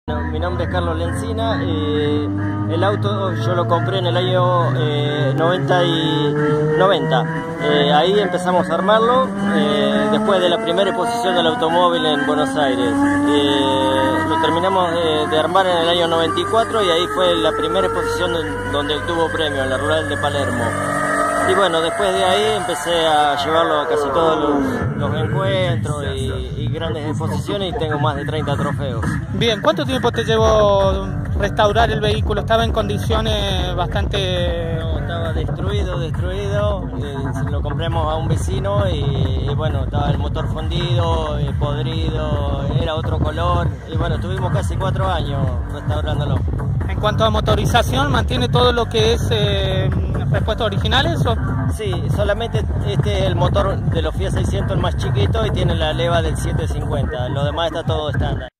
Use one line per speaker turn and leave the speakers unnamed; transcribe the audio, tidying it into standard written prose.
Mi nombre es Carlos Lencina. El auto yo lo compré en el año 90. Ahí empezamos a armarlo después de la primera exposición del automóvil en Buenos Aires. Lo terminamos de armar en el año 94 y ahí fue la primera exposición donde obtuvo premio, en la Rural de Palermo. Y bueno, después de ahí empecé a llevarlo a casi todos los encuentros y grandes exposiciones, y tengo más de 30 trofeos.
Bien, ¿cuánto tiempo te llevó restaurar el vehículo? ¿Estaba en condiciones bastante...?
No, estaba destruido. Lo compramos a un vecino y bueno, estaba el motor fundido, podrido, era otro color. Y bueno, tuvimos casi 4 años restaurándolo.
En cuanto a motorización, ¿mantiene todo lo que es repuestos originales? ¿O?
Sí, solamente este es el motor de los Fiat 600, el más chiquito, y tiene la leva del 750. Lo demás está todo estándar.